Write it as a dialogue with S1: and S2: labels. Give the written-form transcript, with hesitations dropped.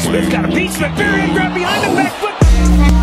S1: Smith got a beat. Smith, rear end grab behind him, back foot.